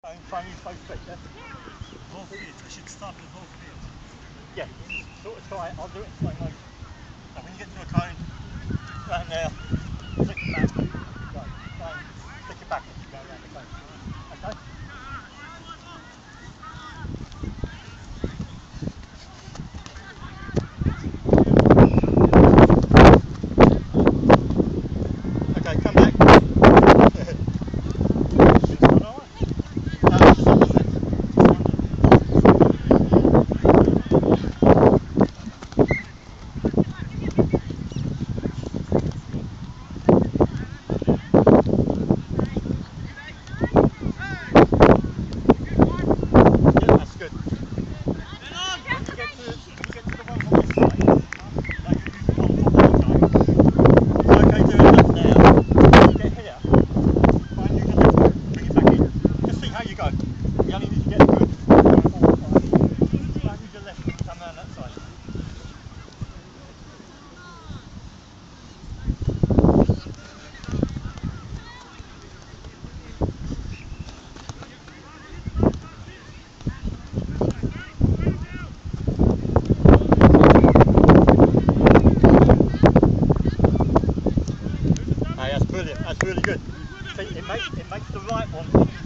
Try and use both feet, yeah? Both feet. I should start with both feet. Yeah, sort of try it. I'll do it in slow motion. So when you get to a cone, round there, flick it back. Go. Try and flick it back as you go around the cone. Okay? Okay, come back. That's brilliant, that's really good. See, it makes the right one